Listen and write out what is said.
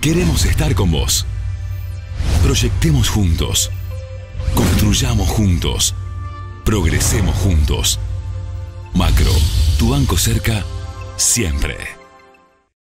Queremos estar con vos. Proyectemos juntos. Construyamos juntos. Progresemos juntos. Macro, tu banco cerca, siempre.